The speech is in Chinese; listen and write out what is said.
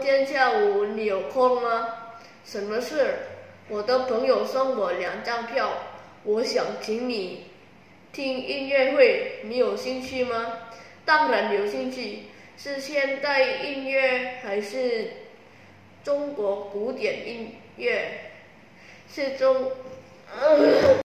天下午你有空吗？什么事？我的朋友送我2张票，我想请你听音乐会，你有兴趣吗？当然有兴趣，是现代音乐还是中国古典音乐？是